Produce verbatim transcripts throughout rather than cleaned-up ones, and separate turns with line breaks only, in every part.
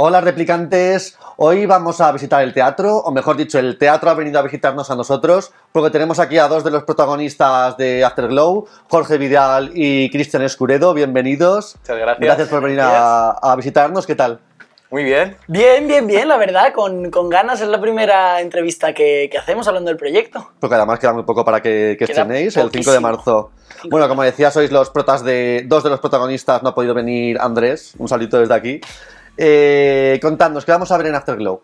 Hola replicantes, hoy vamos a visitar el teatro, o mejor dicho, el teatro ha venido a visitarnos a nosotros, porque tenemos aquí a dos de los protagonistas de Afterglow, Jorge Vidal y Cristian Escuredo, bienvenidos.
Muchas gracias.
Gracias por venir a, a visitarnos, ¿qué tal?
Muy bien.
Bien, bien, bien, la verdad, con, con ganas. Es la primera entrevista que, que hacemos hablando del proyecto.
Porque además queda muy poco para que, que estrenéis, el cinco de marzo. Bueno, como decía, sois los protas de... Dos de los protagonistas, no ha podido venir Andrés, un saludito desde aquí. Eh, contadnos, ¿qué vamos a ver en Afterglow?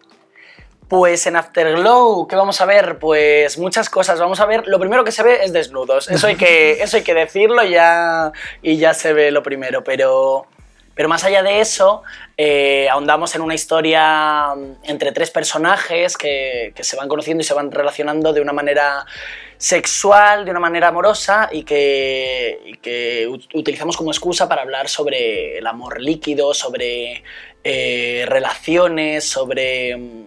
Pues en Afterglow, ¿qué vamos a ver? Pues muchas cosas. Vamos a ver, lo primero que se ve es desnudos. Eso hay que, eso hay que decirlo ya, y ya se ve lo primero. Pero, pero más allá de eso, eh, ahondamos en una historia entre tres personajes que, que se van conociendo y se van relacionando de una manera sexual, de una manera amorosa, y que, y que utilizamos como excusa para hablar sobre el amor líquido, sobre eh, relaciones, sobre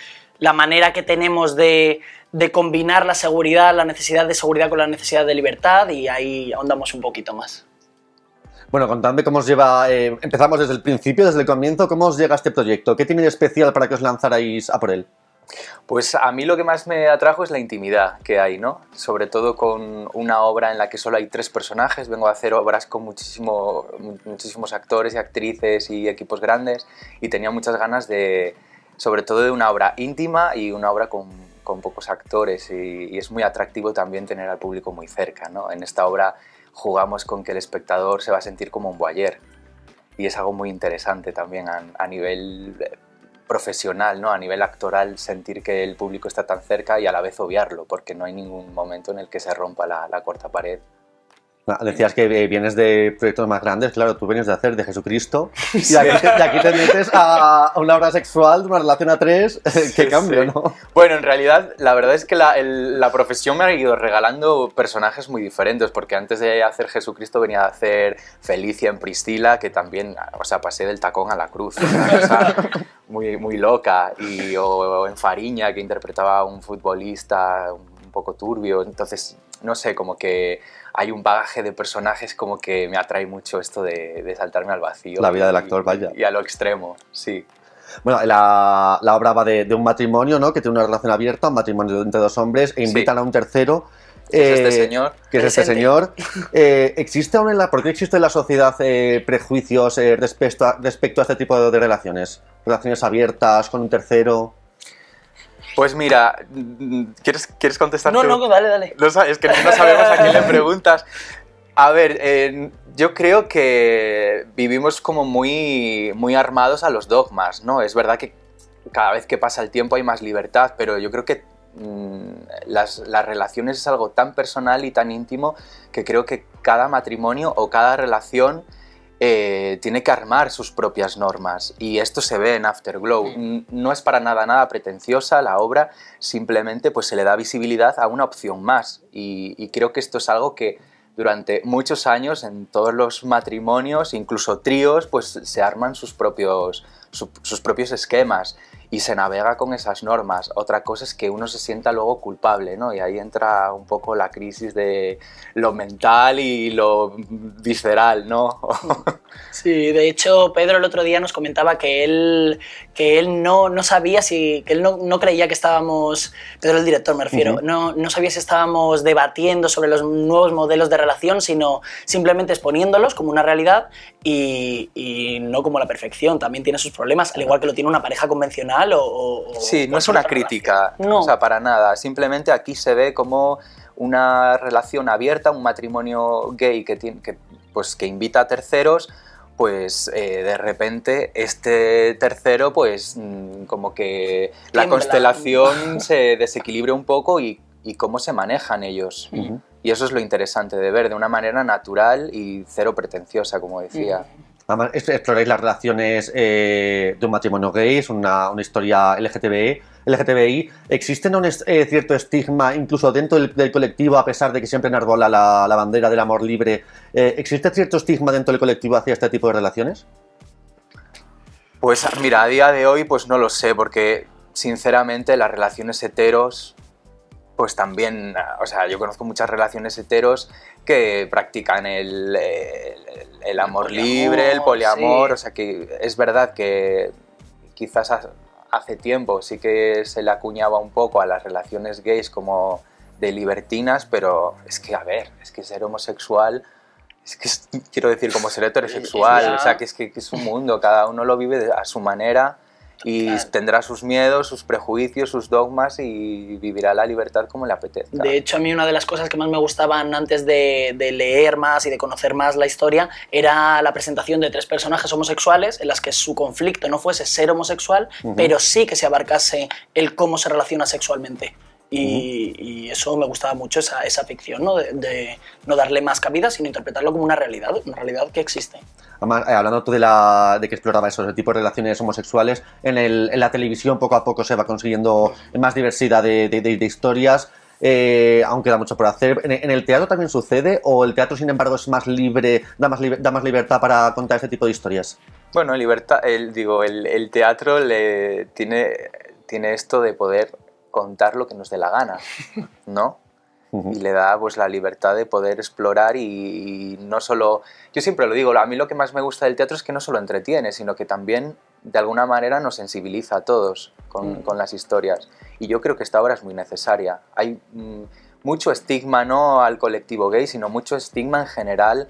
la manera que tenemos de, de combinar la seguridad, la necesidad de seguridad con la necesidad de libertad, y ahí ahondamos un poquito más.
Bueno, contadme cómo os lleva, eh, empezamos desde el principio, desde el comienzo, ¿cómo os llega este proyecto? ¿Qué tiene de especial para que os lanzarais a por él?
Pues a mí lo que más me atrajo es la intimidad que hay, ¿no? Sobre todo con una obra en la que solo hay tres personajes. Vengo a hacer obras con muchísimo, muchísimos actores y actrices y equipos grandes, y tenía muchas ganas de, sobre todo de una obra íntima y una obra con, con pocos actores, y, y es muy atractivo también tener al público muy cerca, ¿no? En esta obra jugamos con que el espectador se va a sentir como un voyeur, y es algo muy interesante también a, a nivel profesional, ¿no? A nivel actoral, sentir que el público está tan cerca y a la vez obviarlo, porque no hay ningún momento en el que se rompa la, la cuarta pared.
Decías que vienes de proyectos más grandes, claro, tú vienes de hacer de Jesucristo, y aquí, te, y aquí te metes a una obra sexual, de una relación a tres, sí, qué cambio, sí. ¿No?
Bueno, en realidad, la verdad es que la, el, la profesión me ha ido regalando personajes muy diferentes, porque antes de hacer Jesucristo venía a hacer Felicia en Priscila, que también, o sea, pasé del tacón a la cruz, una cosa muy, muy loca, y, o, o en Fariña, que interpretaba a un futbolista un poco turbio. Entonces, no sé, como que hay un bagaje de personajes como que me atrae mucho esto de, de saltarme al vacío.
La vida del actor, vaya.
Y a lo extremo, sí.
Bueno, la, la obra va de, de un matrimonio, ¿no? Que tiene una relación abierta, un matrimonio entre dos hombres, e invitan sí. a un tercero.
Que eh, es este señor.
Que es este señor. Eh, ¿existe aún en la, ¿Por qué existe en la sociedad eh, prejuicios eh, respecto, a, respecto a este tipo de relaciones? Relaciones abiertas, con un tercero...
Pues mira, ¿quieres, ¿quieres contestar
no,
tú?
No, no, dale, dale.
No, es que no sabemos a quién le preguntas. A ver, eh, yo creo que vivimos como muy, muy armados a los dogmas, ¿no? Es verdad que cada vez que pasa el tiempo hay más libertad, pero yo creo que mmm, las, las relaciones es algo tan personal y tan íntimo que creo que cada matrimonio o cada relación Eh, tiene que armar sus propias normas, y esto se ve en Afterglow. No es para nada nada pretenciosa la obra, simplemente pues se le da visibilidad a una opción más, y, y creo que esto es algo que durante muchos años en todos los matrimonios, incluso tríos, pues se arman sus propios, su, sus propios esquemas y se navega con esas normas. Otra cosa es que uno se sienta luego culpable, ¿no? Y ahí entra un poco la crisis de lo mental y lo visceral, ¿no?
Sí, de hecho Pedro el otro día nos comentaba que él, que él no, no sabía si, que él no, no creía que estábamos, Pedro el director me refiero, uh-huh. no, no sabía si estábamos debatiendo sobre los nuevos modelos de relación, sino simplemente exponiéndolos como una realidad y, y no como la perfección. También tiene sus problemas, al igual que lo tiene una pareja convencional. O, o,
sí, no es una crítica,
no.
O sea, para nada. Simplemente aquí se ve como una relación abierta, un matrimonio gay que, tiene, que, pues, que invita a terceros, pues eh, de repente este tercero, pues como que la
Tiembla.
constelación se desequilibra un poco y, y cómo se manejan ellos. Uh-huh. Y eso es lo interesante de ver, de una manera natural y cero pretenciosa, como decía. Uh-huh.
Además, exploráis las relaciones eh, de un matrimonio gay, es una, una historia L G T B I. ¿Existe un eh, cierto estigma, incluso dentro del, del colectivo, a pesar de que siempre enarbola la, la bandera del amor libre? Eh, ¿Existe cierto estigma dentro del colectivo hacia este tipo de relaciones?
Pues mira, a día de hoy pues no lo sé, porque sinceramente las relaciones heteros pues también, o sea, yo conozco muchas relaciones heteros que practican el, el, el amor el libre, el poliamor, sí. O sea, que es verdad que, quizás hace tiempo sí que se le acuñaba un poco a las relaciones gays como de libertinas, pero es que, a ver, es que ser homosexual, es que es, quiero decir, como ser heterosexual,
Ya.
o sea, que es que, que es un mundo, cada uno lo vive a su manera y
Claro.
tendrá sus miedos, sus prejuicios, sus dogmas y vivirá la libertad como le apetezca.
De hecho, a mí una de las cosas que más me gustaban antes de, de leer más y de conocer más la historia era la presentación de tres personajes homosexuales en las que su conflicto no fuese ser homosexual,
Ujú.
pero sí que se abarcase el cómo se relaciona sexualmente. Y, y eso me gustaba mucho, esa, esa ficción, ¿no? De, de no darle más cabida, sino interpretarlo como una realidad, una realidad que existe.
Además, eh, hablando tú de, la, de que exploraba eso, ese tipo de relaciones homosexuales, en, el, en la televisión poco a poco se va consiguiendo más diversidad de, de, de, de historias, eh, aún queda mucho por hacer. ¿En, ¿En el teatro también sucede o el teatro, sin embargo, es más libre, da más, liber, da más libertad para contar este tipo de historias?
Bueno, libertad, el, digo, el, el teatro le tiene, tiene esto de poder contar lo que nos dé la gana, ¿no?
Uh-huh.
Y le da pues la libertad de poder explorar y, y no solo... Yo siempre lo digo, a mí lo que más me gusta del teatro es que no solo entretiene, sino que también de alguna manera nos sensibiliza a todos con, con las historias. Y yo creo que esta obra es muy necesaria. Hay mm, mucho estigma, no al colectivo gay, sino mucho estigma en general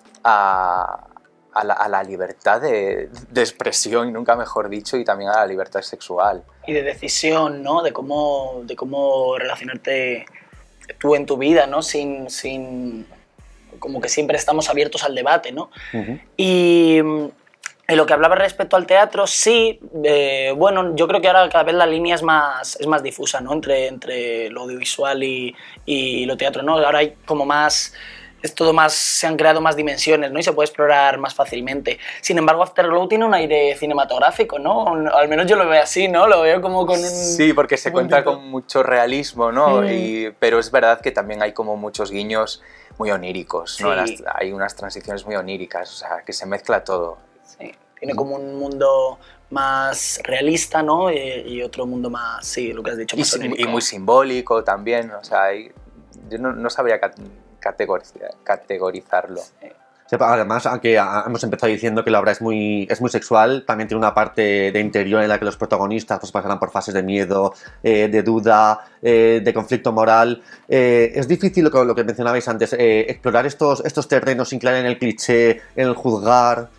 a, a, la, a la libertad de, de expresión, nunca mejor dicho, y también a la libertad sexual.
Y de decisión, ¿no? De cómo, de cómo relacionarte tú en tu vida, ¿no? Sin, sin... como que siempre estamos abiertos al debate, ¿no?
Uh-huh.
Y en lo que hablaba respecto al teatro, sí, eh, bueno, yo creo que ahora cada vez la línea es más, es más difusa, ¿no? Entre, entre lo audiovisual y, y lo teatro, ¿no? Ahora hay como más... es todo más, se han creado más dimensiones, ¿no? Y se puede explorar más fácilmente. Sin embargo, Afterglow tiene un aire cinematográfico, ¿no? Al menos yo lo veo así, ¿no? Lo veo como con un...
Sí, porque se cuenta con mucho realismo, ¿no?
Mm.
Y, pero es verdad que también hay como muchos guiños muy oníricos, ¿no?
Sí.
Las, hay unas transiciones muy oníricas, o sea, que se mezcla todo.
Sí, tiene como un mundo más realista, ¿no? Y, y otro mundo más, sí, lo que has dicho,
Y,
más
sim-
onírico.
y muy simbólico también, o sea, hay- yo no, no sabría cat- categoriz- categorizarlo.
Sí, además, aunque a- hemos empezado diciendo que la obra es muy, es muy sexual, también tiene una parte de interior en la que los protagonistas pues, pasarán por fases de miedo, eh, de duda, eh, de conflicto moral. Eh, es difícil, lo que, lo que mencionabais antes, eh, explorar estos, estos terrenos sin caer en el cliché, en el juzgar.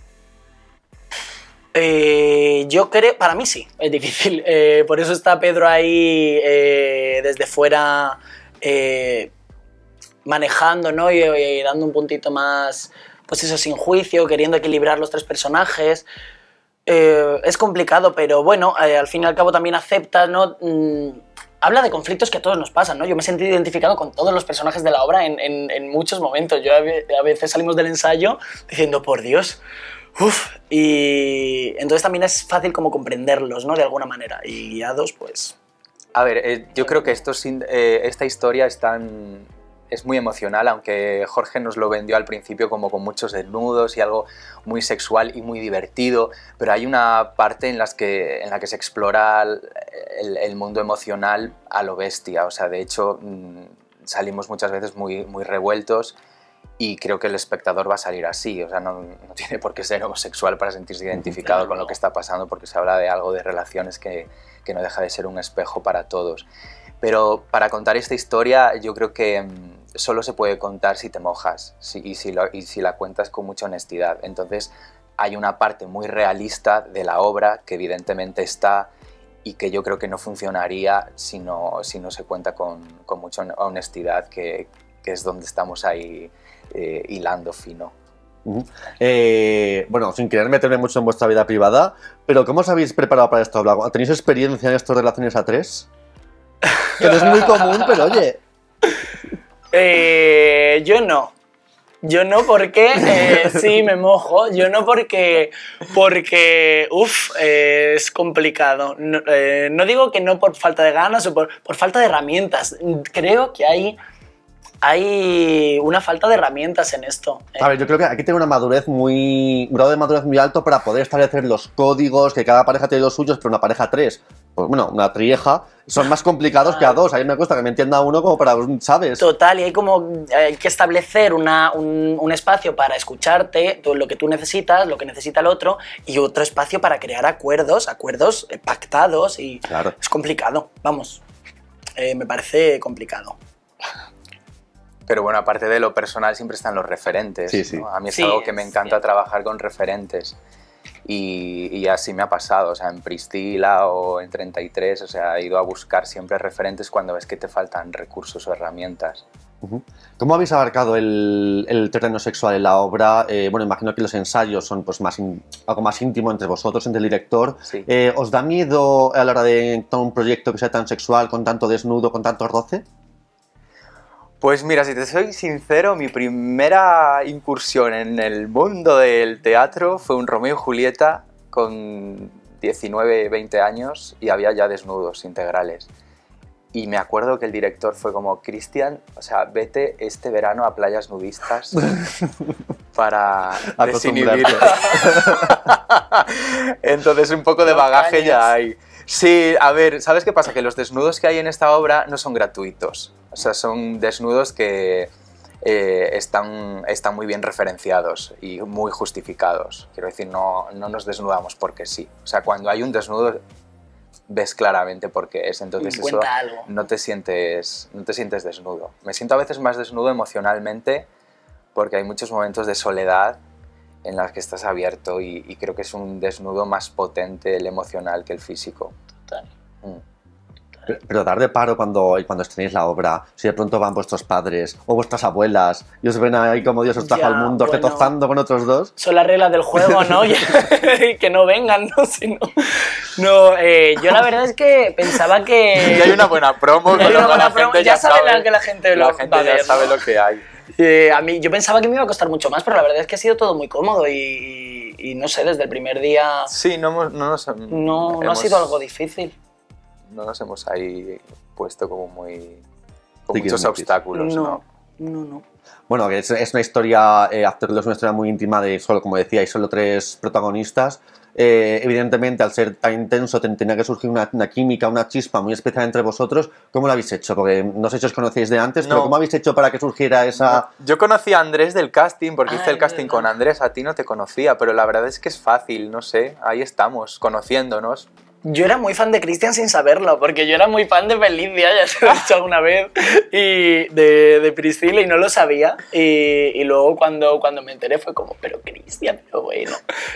Eh, yo creo, para mí sí, es difícil. Eh, por eso está Pedro ahí eh, desde fuera eh, manejando, ¿no? Y, y dando un puntito más, pues eso, sin juicio, queriendo equilibrar los tres personajes. Eh, es complicado, pero bueno, eh, al fin y al cabo también acepta, ¿no? Mm, habla de conflictos que a todos nos pasan, ¿no? Yo me he sentido identificado con todos los personajes de la obra en, en, en muchos momentos. Yo a, ve- a veces salimos del ensayo diciendo, por Dios, uff, y entonces también es fácil como comprenderlos, ¿no? De alguna manera, y guiados, pues...
A ver, eh, yo creo que esto, sin- eh, esta historia es, tan, es muy emocional, aunque Jorge nos lo vendió al principio como con muchos desnudos y algo muy sexual y muy divertido, pero hay una parte en, las que, en la que se explora el, el- el mundo emocional a lo bestia. O sea, de hecho, mm, salimos muchas veces muy, muy revueltos y creo que el espectador va a salir así. O sea, no, no tiene por qué ser homosexual para sentirse identificado
Claro.
con lo que está pasando, porque se habla de algo de relaciones que, que no deja de ser un espejo para todos. Pero para contar esta historia yo creo que mm, solo se puede contar si te mojas si, y, si lo, y si la cuentas con mucha honestidad. Entonces hay una parte muy realista de la obra que evidentemente está y que yo creo que no funcionaría si no, si no se cuenta con, con mucha honestidad, que, que es donde estamos ahí eh, hilando fino.
Uh-huh. Eh, bueno, sin querer meterme mucho en vuestra vida privada, pero ¿cómo os habéis preparado para esto? ¿Tenéis experiencia en estas relaciones a tres? Que no es muy común, pero oye...
Eh, yo no. Yo no porque eh, sí me mojo. Yo no porque porque uff, eh, es complicado. No, eh, no digo que no por falta de ganas o por, por falta de herramientas. Creo que hay hay una falta de herramientas en esto. Eh,
A ver, yo creo que aquí tiene una madurez muy... un grado de madurez muy alto para poder establecer los códigos, que cada pareja tiene los suyos, pero una pareja tres pues, bueno, una trieja, son más complicados que a dos. A mí me cuesta que me entienda uno como para, ¿sabes?
Total, y hay como hay que establecer una, un, un espacio para escucharte, todo lo que tú necesitas, lo que necesita el otro, y otro espacio para crear acuerdos, acuerdos pactados, y
Claro.
es complicado, vamos, eh, me parece complicado.
Pero bueno, aparte de lo personal siempre están los referentes.
Sí, sí.
¿no? A mí es
Sí,
algo que me
es
encanta
cierto.
trabajar con referentes. Y, y así me ha pasado, o sea, en Priscila o en treinta y tres, o sea, he ido a buscar siempre referentes cuando ves que te faltan recursos o herramientas.
Ujú. ¿Cómo habéis abarcado el, el terreno sexual en la obra? Eh, bueno, imagino que los ensayos son pues, más in- algo más íntimo entre vosotros, entre el director.
Sí.
Eh, ¿Os da miedo a la hora de tomar un proyecto que sea tan sexual, con tanto desnudo, con tanto roce?
Pues mira, si te soy sincero, mi primera incursión en el mundo del teatro fue un Romeo y Julieta con diecinueve, veinte años y había ya desnudos integrales. Y me acuerdo que el director fue como, Cristian, o sea, vete este verano a playas nudistas para desinhibirte. Entonces un poco de bagaje ya hay. Sí, a ver, ¿sabes qué pasa? Que los desnudos que hay en esta obra no son gratuitos. O sea, son desnudos que eh, están, están muy bien referenciados y muy justificados. Quiero decir, no, no nos desnudamos porque sí. O sea, cuando hay un desnudo ves claramente por qué es. Entonces eso
Cuenta algo.
no te sientes, no te sientes desnudo. Me siento a veces más desnudo emocionalmente porque hay muchos momentos de soledad en las que estás abierto y, y creo que es un desnudo más potente el emocional que el físico.
Total.
Mm.
Pero, pero dar de paro cuando, cuando estrenéis la obra, si de pronto van vuestros padres o vuestras abuelas y os ven ahí como Dios os trajo
Ya,
al mundo,
bueno.
retozando con otros dos.
Son las reglas del juego, ¿no? Y que no vengan, ¿no? Si no, no eh, yo la verdad es que pensaba que...
Y hay una buena promo,
Y
con
hay
lo
una
cual
buena
la
promo,
gente
ya
ya
sabe
sabe,
la que la gente lo
la gente
va a
ya
ver,
sabe
¿no?
lo que hay.
Eh, a mí, yo pensaba que me iba a costar mucho más, pero la verdad es que ha sido todo muy cómodo y, y, y no sé, desde el primer día
Sí, no, hemos- no nos
no, no ha
hemos-
sido algo difícil.
No nos hemos ahí puesto como muy... con
Sí, que
muchos
es muy difícil.
obstáculos, ¿no?
No, no, no.
Bueno, que es, es una historia, eh, Afterglow es una historia muy íntima de solo, como decíais, solo tres protagonistas. Eh, evidentemente, al ser tan intenso, ten- tenía que surgir una, una química, una chispa muy especial entre vosotros. ¿Cómo lo habéis hecho? Porque no sé si os conocéis de antes, pero
No.
¿cómo habéis hecho para que surgiera esa...?
Yo conocí a Andrés del casting, porque
Ah,
hice el
es
casting
verdad.
con Andrés, a ti no te conocía, pero la verdad es que es fácil, no sé, ahí estamos, conociéndonos.
Yo era muy fan de Cristian sin saberlo, porque yo era muy fan de Felicia, ya se lo he dicho alguna vez, y de, de Priscila, y no lo sabía. Y, y luego cuando, cuando me enteré fue como, pero Cristian, pero bueno.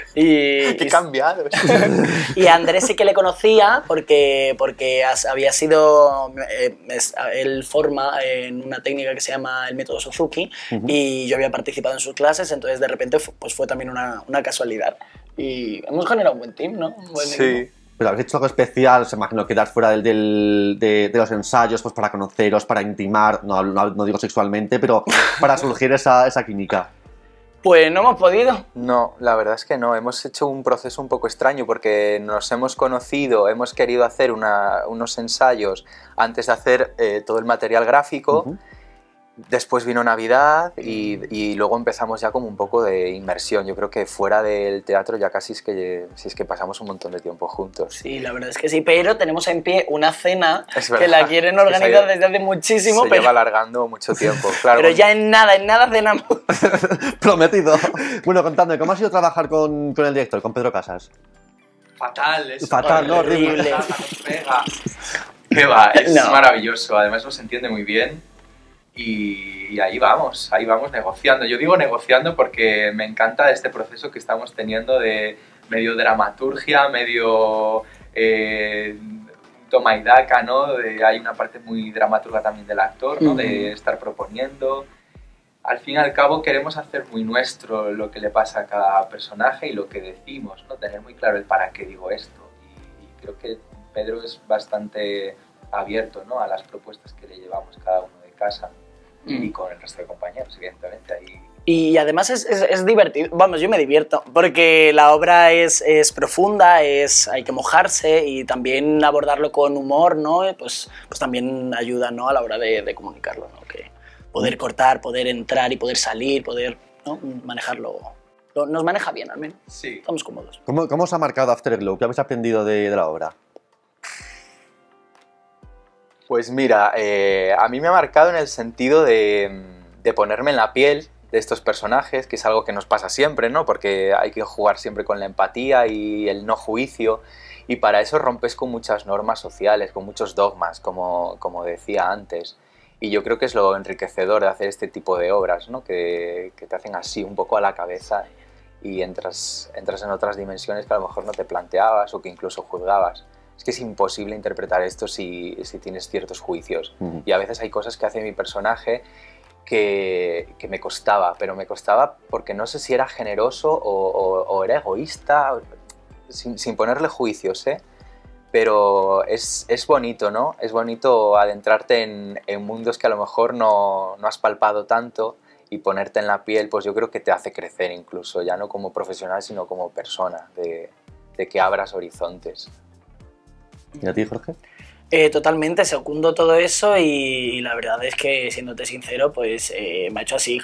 Y,
Qué
y-
cambiado.
Y a Andrés sí que le conocía porque, porque as- había sido, eh, es- él forma en una técnica que se llama el método Suzuki
Ujú.
y yo había participado en sus clases, entonces de repente fu- pues fue también una, una casualidad. Y hemos generado un buen team, ¿no? Un buen equipo.
Sí.
Pero habéis hecho algo especial, os imagino, quedar fuera del, del- de, de los ensayos pues para conoceros, para intimar, no, no, no digo sexualmente, pero para surgir esa, esa química.
Pues no hemos podido.
No, la verdad es que no. Hemos hecho un proceso un poco extraño porque nos hemos conocido, hemos querido hacer una- unos ensayos antes de hacer eh, todo el material gráfico.
Ujú.
Después vino Navidad y, y luego empezamos ya como un poco de inmersión. Yo creo que fuera del teatro ya casi es que, si es que pasamos un montón de tiempo juntos.
Sí, la verdad es que sí, pero tenemos en pie una cena
Es
que
verdad.
la quieren
Es que se
organizar
lleva-
desde hace muchísimo,
Se
pero,
lleva alargando mucho tiempo. Claro,
pero
con-
ya en nada, en nada cenamos.
Prometido. Bueno, contadme, ¿cómo ha sido trabajar con, con el director, con Pedro Casas?
Fatal, es
Fatal, ¿no?
Horrible.
pega. ¿Qué va? Es
No.
maravilloso, además nos entiende muy bien y, y ahí vamos, ahí vamos negociando. Yo digo negociando porque me encanta este proceso que estamos teniendo de medio dramaturgia, medio eh, toma y daca, ¿no? De, hay una parte muy dramaturga también del actor, ¿no? De
Ujú.
estar proponiendo. Al fin y al cabo queremos hacer muy nuestro lo que le pasa a cada personaje y lo que decimos, ¿no? Tener muy claro el para qué digo esto. Y, y creo que Pedro es bastante abierto, ¿no? A las propuestas que le llevamos cada uno de casa
Mm.
y con el resto de compañeros, evidentemente. Ahí...
Y además es, es- es divertido, vamos, yo me divierto, porque la obra es, es profunda, es, hay que mojarse y también abordarlo con humor, ¿no? Eh, Pues, pues también ayuda, ¿no? A la hora de, de comunicarlo, ¿no? Que poder cortar, poder entrar y poder salir, poder, ¿no? Manejarlo, lo- nos maneja bien al menos,
Sí.
estamos cómodos.
¿Cómo, cómo os ha marcado Afterglow? ¿Qué habéis aprendido de, de la obra?
Pues mira, eh, a mí me ha marcado en el sentido de, de ponerme en la piel de estos personajes, que es algo que nos pasa siempre, ¿no? Porque hay que jugar siempre con la empatía y el no juicio, y para eso rompes con muchas normas sociales, con muchos dogmas, como, como decía antes. Y yo creo que es lo enriquecedor de hacer este tipo de obras, ¿no? Que, que te hacen así un poco a la cabeza y entras, entras en otras dimensiones que a lo mejor no te planteabas o que incluso juzgabas. Es que es imposible interpretar esto si, si tienes ciertos juicios. Uh-huh. Y a veces hay cosas que hace mi personaje que, que me costaba, pero me costaba porque no sé si era generoso o, o, o era egoísta, sin, sin ponerle juicios, ¿eh? Pero es, es bonito, ¿no? Es bonito adentrarte en, en mundos que a lo mejor no, no has palpado tanto y ponerte en la piel, pues yo creo que te hace crecer incluso, ya no como profesional, sino como persona, de, de que abras horizontes.
¿Y a ti, Jorge?
Eh, totalmente, secundo todo eso y, y la verdad es que, siéndote sincero, pues eh, me ha hecho así.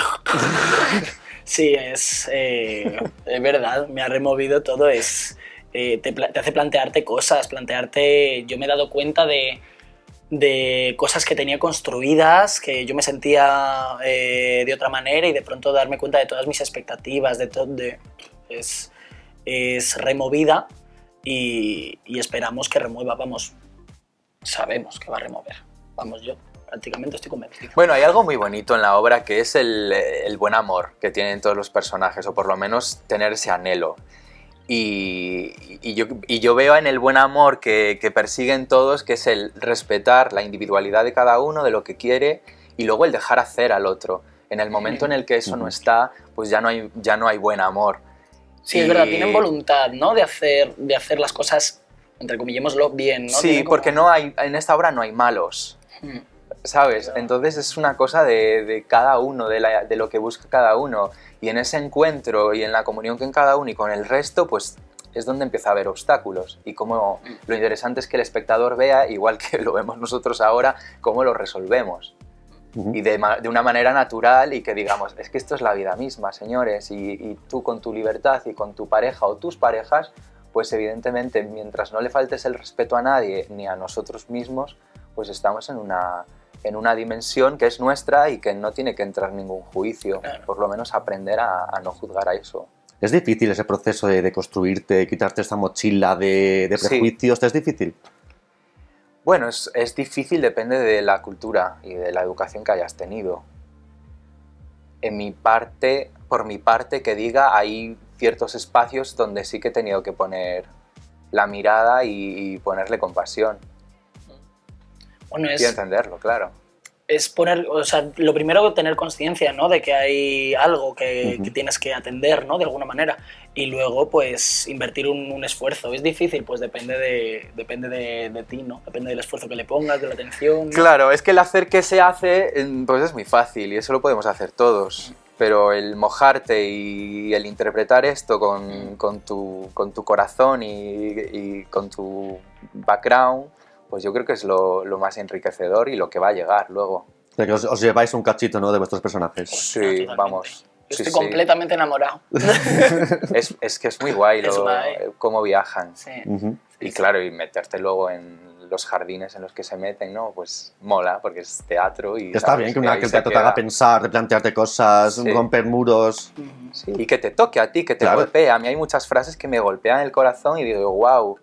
Sí, es, eh, es verdad, me ha removido todo, es, eh, te, te hace plantearte cosas, plantearte... Yo me he dado cuenta de, de cosas que tenía construidas, que yo me sentía eh, de otra manera y de pronto darme cuenta de todas mis expectativas, de todo, de, es, es removida. Y, y esperamos que remueva, vamos, sabemos que va a remover, vamos, yo prácticamente estoy convencido.
Bueno, hay algo muy bonito en la obra que es el, el buen amor que tienen todos los personajes, o por lo menos tener ese anhelo. Y, y, yo, y yo veo en el buen amor que, que persiguen todos, que es el respetar la individualidad de cada uno, de lo que quiere, y luego el dejar hacer al otro. En el momento en el que eso no está, pues ya no hay, ya no hay buen amor.
Sí, es verdad, tienen voluntad, ¿no? De hacer, de hacer las cosas, entre comillémoslo, bien, ¿no?
Sí,
como...
porque no hay, en esta obra no hay malos, hmm. ¿sabes? Claro. Entonces es una cosa de, de cada uno, de, la, de lo que busca cada uno. Y en ese encuentro y en la comunión con cada uno y con el resto, pues es donde empieza a haber obstáculos. Y como lo interesante es que el espectador vea, igual que lo vemos nosotros ahora, cómo lo resolvemos. Uh-huh. Y de, de una manera natural y que digamos, es que esto es la vida misma, señores, y, y tú con tu libertad y con tu pareja o tus parejas, pues evidentemente mientras no le faltes el respeto a nadie ni a nosotros mismos, pues estamos en una, en una dimensión que es nuestra y que no tiene que entrar ningún juicio, claro. Por lo menos aprender a, a no juzgar a eso.
¿Es difícil ese proceso de, de construirte, quitarte esta mochila de, de prejuicios? Sí. ¿Es difícil?
Bueno, es, es difícil, depende de la cultura y de la educación que hayas tenido. En mi parte, por mi parte, que diga, hay ciertos espacios donde sí que he tenido que poner la mirada y, y ponerle compasión.
Bueno, es,
y entenderlo, claro.
Es poner, o sea, lo primero tener conciencia, ¿no? De que hay algo que, uh-huh. que tienes que atender, ¿no? De alguna manera. Y luego, pues, invertir un, un esfuerzo. ¿Es difícil? Pues depende de, depende de, de ti, ¿no? Depende del esfuerzo que le pongas, de la atención, ¿no?
Claro, es que el hacer que se hace, pues es muy fácil y eso lo podemos hacer todos. Pero el mojarte y el interpretar esto con, con, tu, con tu corazón y, y con tu background, pues yo creo que es lo, lo más enriquecedor y lo que va a llegar luego.
O sea, que os, os lleváis un cachito, ¿no?, de vuestros personajes.
Sí, no, vamos.
Yo
sí,
estoy
sí.
completamente enamorado.
Es, es que es muy guay lo,
guay.
cómo viajan.
Sí.
Uh-huh.
Y claro, y meterte luego en los jardines en los que se meten, ¿no? Pues mola, porque es teatro y...
Está bien que, una, que el teatro te haga pensar, de plantearte cosas, sí. romper muros...
Sí. Y que te toque a ti, que te claro. golpee. A mí hay muchas frases que me golpean el corazón y digo, wow,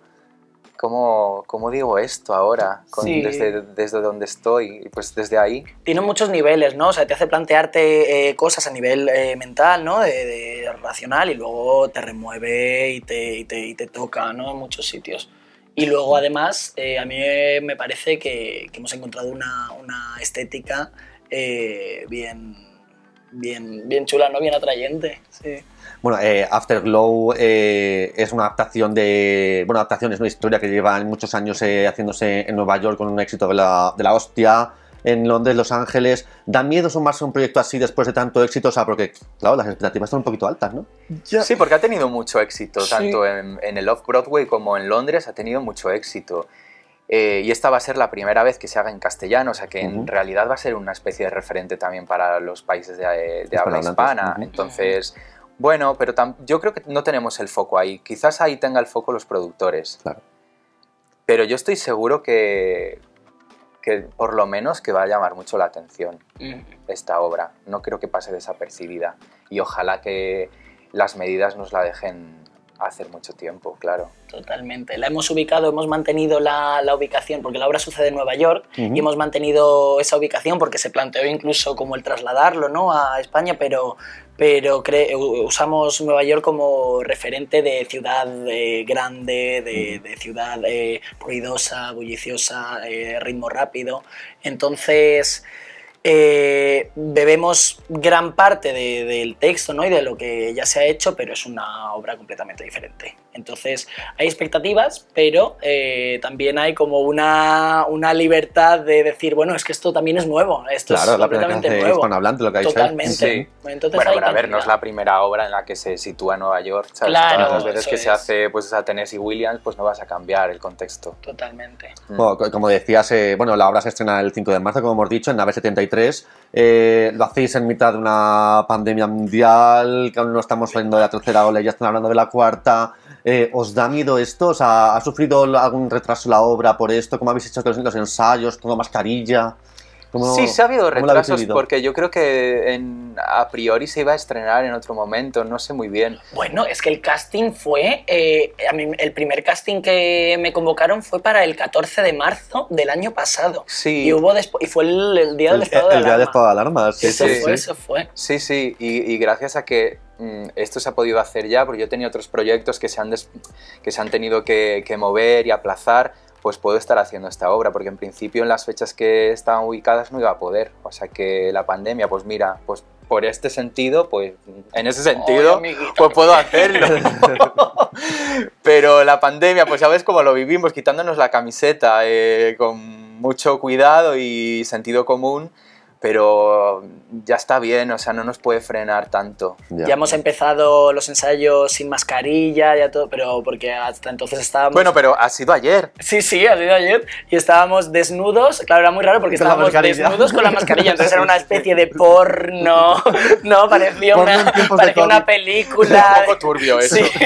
¿cómo, cómo digo esto ahora? Con, sí. desde, desde donde estoy, y pues desde ahí.
Tiene muchos niveles, ¿no? O sea, te hace plantearte eh, cosas a nivel eh, mental, ¿no? De, de racional, y luego te remueve y te, y te, y te toca, ¿no? En muchos sitios. Y luego, además, eh, a mí me parece que, que hemos encontrado una, una estética eh, bien, bien, bien chula, ¿no? Bien atrayente. Sí.
Bueno, eh, Afterglow eh, es una adaptación de... Bueno, adaptación es una historia que lleva muchos años eh, haciéndose en Nueva York con un éxito de la, de la hostia, en Londres, Los Ángeles. ¿Da miedo sumarse a un proyecto así después de tanto éxito? O sea, porque, claro, las expectativas están un poquito altas, ¿no?
Ya. Sí, porque ha tenido mucho éxito, sí. tanto en, en el Off-Broadway como en Londres ha tenido mucho éxito. Eh, y esta va a ser la primera vez que se haga en castellano, o sea que uh-huh. en realidad va a ser una especie de referente también para los países de, de habla hispana. Uh-huh. Entonces, bueno, pero tam- yo creo que no tenemos el foco ahí. Quizás ahí tenga el foco los productores.
Claro.
Pero yo estoy seguro que... que por lo menos que va a llamar mucho la atención
Mm.
esta obra. No creo que pase desapercibida y ojalá que las medidas nos la dejen hacer mucho tiempo, claro.
Totalmente. La hemos ubicado, hemos mantenido la, la ubicación, porque la obra sucede en Nueva York,
Ujú.
y hemos mantenido esa ubicación porque se planteó incluso como el trasladarlo, ¿no?, a España, pero, pero cre- usamos Nueva York como referente de ciudad eh, grande, de, de ciudad eh, ruidosa, bulliciosa, eh, ritmo rápido. Entonces... Eh, bebemos gran parte de- del texto, ¿no?, y de lo que ya se ha hecho, pero es una obra completamente diferente. Entonces hay expectativas, pero eh, también hay como una, una libertad de decir, bueno, es que esto también es nuevo, esto
Claro,
es
la primera que
completamente
hace
nuevo.
hispanohablante lo que ha dicho.
Totalmente.
Sí.
Entonces
Bueno,
hay
pero a ver, no es
cantidad.
la primera obra en la que se sitúa en Nueva York, ¿sabes?
Claro,
Todas las veces
eso
que
es.
se hace pues, a Tennessee Williams, pues no vas a cambiar el contexto.
Totalmente.
Bueno, co- como decías, eh, bueno, la obra se estrena el cinco de marzo, como hemos dicho, en Nave setenta y tres. Eh, lo hacéis en mitad de una pandemia mundial, que aún no estamos saliendo de la tercera ola y ya están hablando de la cuarta. Eh, ¿Os da miedo esto? O sea, ¿ha sufrido algún retraso la obra por esto? ¿Cómo habéis hecho los, los ensayos? ¿Todo mascarilla? ¿Cómo-
Sí, se ha habido
cómo lo habéis
retrasos
vivido?
porque yo creo que en, a priori se iba a estrenar en otro momento, no sé muy bien.
Bueno, es que el casting fue, eh, a mí, el primer casting que me convocaron fue para el catorce de marzo del año pasado.
Sí.
Y, hubo despo- y fue el, el día del
El,
estado de
el día de
alarma.
estado de alarma, sí,
Eso
sí,
fue,
sí.
eso fue.
Sí, sí, y, y gracias a que mm, esto se ha podido hacer ya, porque yo tenía otros proyectos que se han, des- que se han tenido que, que mover y aplazar, pues puedo estar haciendo esta obra, porque en principio en las fechas que estaban ubicadas no iba a poder. O sea que la pandemia, pues mira, pues por este sentido, pues en ese sentido,
Ay, amiguito.
pues puedo hacerlo. Pero la pandemia, pues sabes cómo lo vivimos, quitándonos la camiseta, eh, con mucho cuidado y sentido común, pero ya está bien, o sea, no nos puede frenar tanto.
Ya.
Ya hemos empezado los ensayos sin mascarilla, ya todo, pero porque hasta entonces estábamos...
Bueno, pero ha sido ayer.
Sí, sí, ha sido ayer. Y estábamos desnudos. Claro, era muy raro porque
Con la
estábamos
mascarilla.
desnudos con la mascarilla. Entonces era una especie de porno. No, parecía
Porno
una,
en tiempos de
parecía una
COVID.
película.
Un poco turbio eso.
Sí.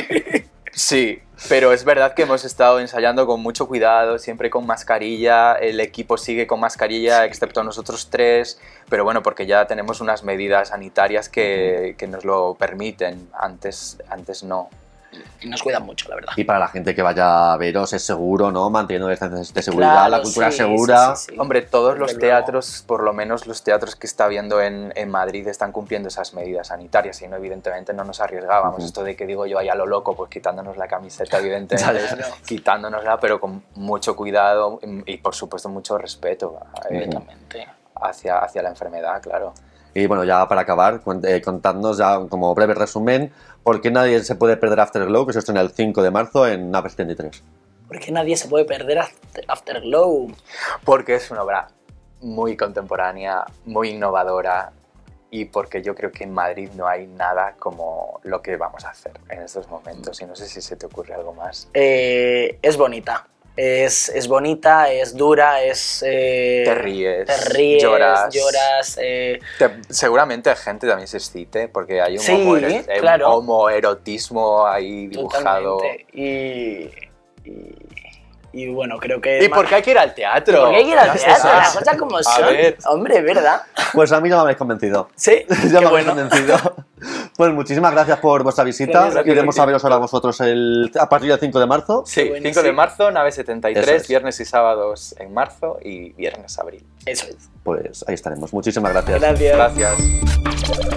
Sí, pero es verdad que hemos estado ensayando con mucho cuidado, siempre con mascarilla, el equipo sigue con mascarilla, excepto nosotros tres, pero bueno, porque ya tenemos unas medidas sanitarias que, que nos lo permiten, antes, antes no.
Y nos cuidan mucho, la verdad.
Y para la gente que vaya a veros es seguro, ¿no? Manteniendo distancias de seguridad,
Claro,
la cultura
sí,
segura.
sí, sí, sí.
Hombre, todos
Desde
los
luego.
teatros, por lo menos los teatros que está viendo en, en Madrid, están cumpliendo esas medidas sanitarias, y no, evidentemente no nos arriesgábamos.
Ujú.
Esto de que digo yo ahí a lo loco, pues quitándonos la camiseta, evidentemente,
Ya,
ya.
quitándonosla, pero con mucho cuidado y, y, por supuesto, mucho respeto eh,
Completamente.
hacia, hacia la enfermedad, claro.
Y bueno, ya para acabar, cuen- eh, contadnos ya como breve resumen, ¿por qué nadie se puede perder Afterglow, que se estrena el cinco de marzo en Nave setenta y tres?
Porque nadie se puede perder After- Afterglow.
Porque es una obra muy contemporánea, muy innovadora, y porque yo creo que en Madrid no hay nada como lo que vamos a hacer en estos momentos. Y no sé si se te ocurre algo más.
Eh, es bonita. Es, es bonita, es dura, es... eh,
Te ríes,
te ríes,
lloras.
lloras, eh,
Te- seguramente gente también se excite, porque hay un,
Sí,
homoero- eh, un
claro.
homoerotismo ahí dibujado.
totalmente. Y, y, y bueno, creo que...
¿Y por qué hay que ir al teatro?
¿Por qué hay que ir al
Ya
teatro?
está.
Las cosas como son.
ver.
Hombre, ¿verdad?
Pues a mí ya me habéis convencido.
Sí,
ya
qué
me habéis
bueno.
convencido. Pues muchísimas gracias por vuestra visita.
Gracias a ti,
Iremos
Martín.
a veros ahora vosotros el, a partir del cinco de marzo.
Sí,
Qué bueno,
cinco de
sí.
marzo, nave setenta y tres,
Eso es.
viernes y sábados en marzo y viernes abril.
Eso es.
Pues ahí estaremos. Muchísimas gracias.
Gracias.
Gracias.